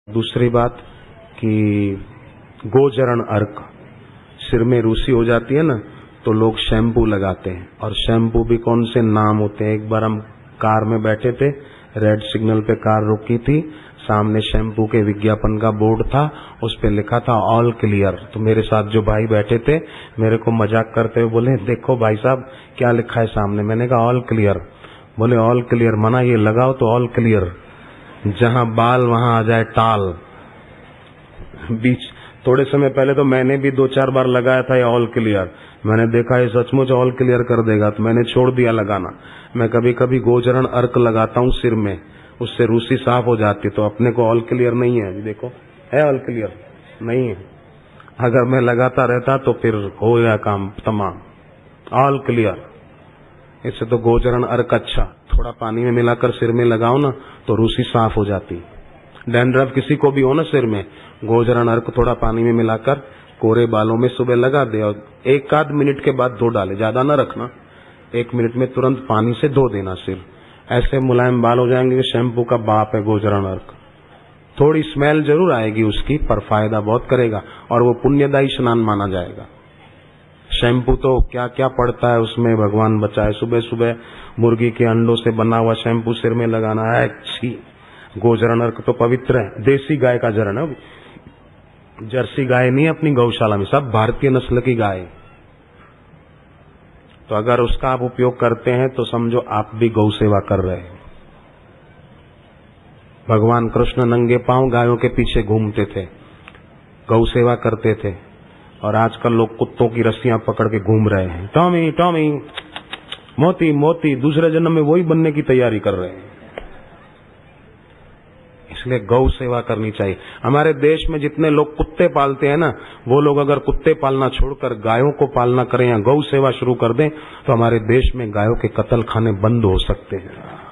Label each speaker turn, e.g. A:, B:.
A: दूसरी बात कि गोचरण अर्क, सिर में रूसी हो जाती है ना तो लोग शैम्पू लगाते हैं। और शैम्पू भी कौन से नाम होते हैं। एक बार हम कार में बैठे थे, रेड सिग्नल पे कार रुकी थी, सामने शैम्पू के विज्ञापन का बोर्ड था, उस पे लिखा था ऑल क्लियर। तो मेरे साथ जो भाई बैठे थे मेरे को मजाक करते हुए बोले, देखो भाई साहब क्या लिखा है सामने। मैंने कहा ऑल क्लियर। बोले ऑल क्लियर मना, ये लगाओ तो ऑल क्लियर, जहां बाल वहां आ जाए टाल। बीच थोड़े समय पहले तो मैंने भी 2-4 बार लगाया था ये ऑल क्लियर। मैंने देखा ये सचमुच ऑल क्लियर कर देगा तो मैंने छोड़ दिया लगाना। मैं कभी कभी गोचरण अर्क लगाता हूँ सिर में, उससे रूसी साफ हो जाती। तो अपने को ऑल क्लियर नहीं है, देखो है ऑल क्लियर नहीं है। अगर मैं लगाता रहता तो फिर हो गया काम तमाम, ऑल क्लियर। इससे तो गोचरण अर्क अच्छा, थोड़ा पानी में मिलाकर सिर में लगाओ ना तो रूसी साफ हो जाती। डैंड्रफ किसी को भी हो ना सिर में, गोचरण अर्क थोड़ा पानी में मिलाकर कोरे बालों में सुबह लगा दे और 1-8 मिनट के बाद धो डाले, ज्यादा ना रखना, 1 मिनट में तुरंत पानी से धो देना सिर। ऐसे मुलायम बाल हो जाएंगे कि शैम्पू का बाप है गोचरण अर्क। थोड़ी स्मेल जरूर आएगी उसकी पर फायदा बहुत करेगा और वो पुण्यदायी स्नान माना जाएगा। शैम्पू तो क्या क्या पड़ता है उसमें, भगवान बचाए। सुबह सुबह मुर्गी के अंडों से बना हुआ शैम्पू सिर में लगाना है, अच्छी। गोचरण अर्क तो पवित्र है, देसी गाय का जरण है, जर्सी गाय नहीं है अपनी गौशाला में, सब भारतीय नस्ल की गाय। तो अगर उसका आप उपयोग करते हैं तो समझो आप भी गौ सेवा कर रहे हैं। भगवान कृष्ण नंगे पांव गायों के पीछे घूमते थे, गौ सेवा करते थे। और आजकल लोग कुत्तों की रस्सियां पकड़ के घूम रहे हैं, टॉमी टॉमी, मोती मोती, दूसरे जन्म में वही बनने की तैयारी कर रहे हैं। इसलिए गौ सेवा करनी चाहिए। हमारे देश में जितने लोग कुत्ते पालते हैं ना, वो लोग अगर कुत्ते पालना छोड़कर गायों को पालना करें या गौ सेवा शुरू कर दें तो हमारे देश में गायों के कत्ल खाने बंद हो सकते हैं।